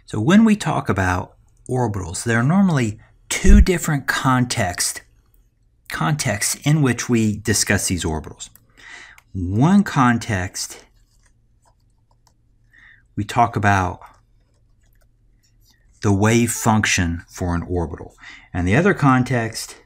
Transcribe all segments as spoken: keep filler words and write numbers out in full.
So when we talk about orbitals, there are normally two different context, contexts in which we discuss these orbitals. One context, we talk about the wave function for an orbital. And the other context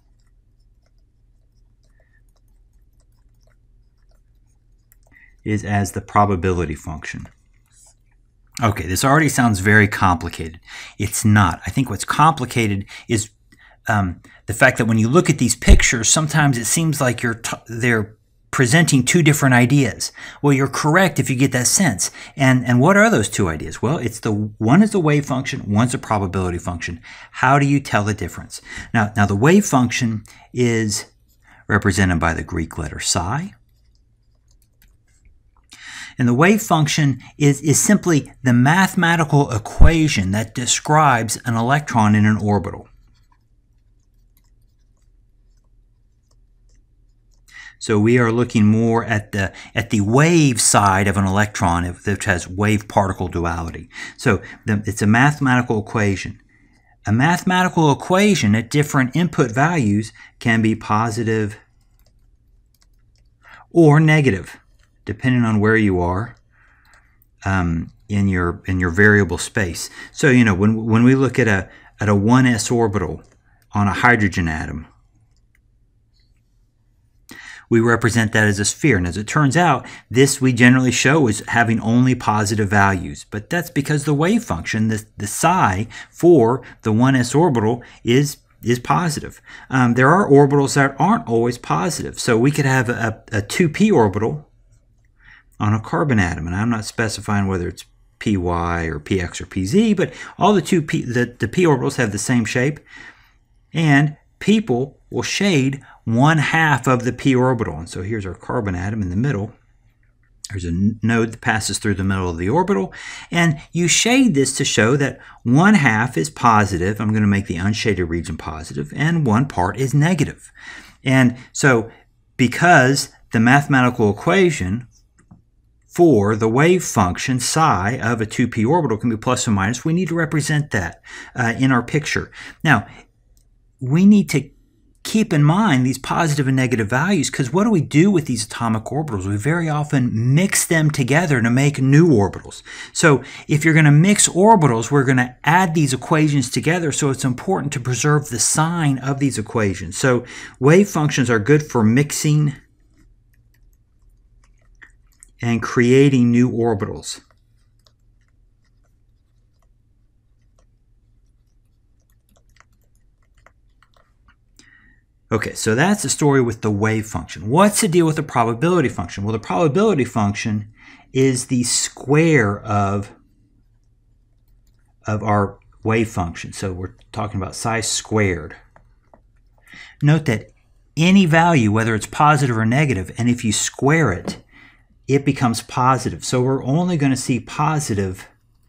is as the probability function. Okay, this already sounds very complicated. It's not. I think what's complicated is um, the fact that when you look at these pictures, sometimes it seems like you're t they're presenting two different ideas. Well, you're correct if you get that sense. And, and what are those two ideas? Well, it's the one is the wave function, one's a probability function. How do you tell the difference? Now, now the wave function is represented by the Greek letter psi. And the wave function is, is simply the mathematical equation that describes an electron in an orbital. So we are looking more at the, at the wave side of an electron, which has wave-particle duality. So the, it's a mathematical equation. A mathematical equation at different input values can be positive or negative, depending on where you are um, in your in your variable space. So you know when when we look at a at a one s orbital on a hydrogen atom, we represent that as a sphere. And as it turns out, this we generally show as having only positive values. But that's because the wave function, the the psi for the one s orbital is is positive. Um, there are orbitals that aren't always positive. So we could have a, a two p orbital on a carbon atom, and I'm not specifying whether it's Py or Px or Pz, but all the two p the, the p orbitals have the same shape, and people will shade one half of the p orbital. And so here's our carbon atom in the middle. There's a node that passes through the middle of the orbital, and you shade this to show that one half is positive. I'm going to make the unshaded region positive, and one part is negative. And so because the mathematical equation for the wave function psi of a two p orbital can be plus or minus, we need to represent that uh, in our picture. Now, we need to keep in mind these positive and negative values, because what do we do with these atomic orbitals? We very often mix them together to make new orbitals. So if you're going to mix orbitals, we're going to add these equations together, so it's important to preserve the sign of these equations. So wave functions are good for mixing and creating new orbitals. Okay, so that's the story with the wave function. What's the deal with the probability function? Well, the probability function is the square of, of our wave function. So we're talking about psi squared. Note that any value, whether it's positive or negative, and if you square it, it becomes positive. So we're only going to see positive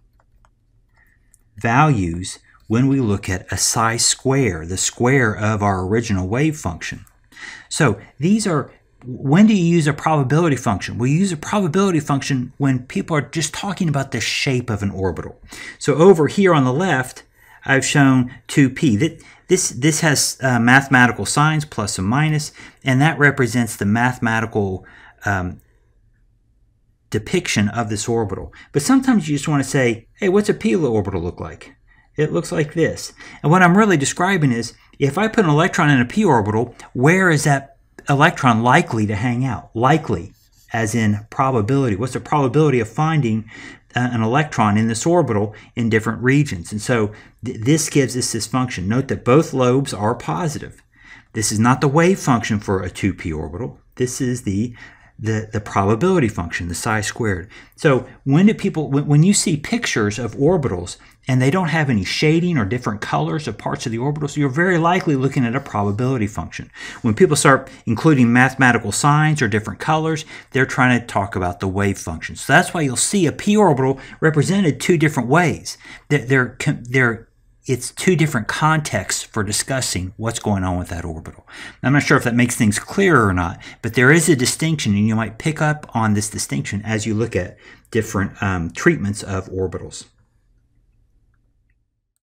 values when we look at a psi square, the square of our original wave function. So these are, when do you use a probability function? We use a probability function when people are just talking about the shape of an orbital. So over here on the left, I've shown two p. This, this has uh, mathematical signs, plus and minus, and that represents the mathematical um, depiction of this orbital. But sometimes you just want to say, hey, what's a p orbital look like? It looks like this. And what I'm really describing is, if I put an electron in a p orbital, where is that electron likely to hang out? Likely, as in probability. What's the probability of finding uh, an electron in this orbital in different regions? And so th this gives us this function. Note that both lobes are positive. This is not the wave function for a two p orbital. This is the The, the probability function, the psi squared. So when do people, when, when you see pictures of orbitals and they don't have any shading or different colors of parts of the orbitals, you're very likely looking at a probability function. When people start including mathematical signs or different colors, they're trying to talk about the wave function. So that's why you'll see a p orbital represented two different ways. They're, they're, they're It's two different contexts for discussing what's going on with that orbital. I'm not sure if that makes things clearer or not, but there is a distinction, and you might pick up on this distinction as you look at different um, treatments of orbitals.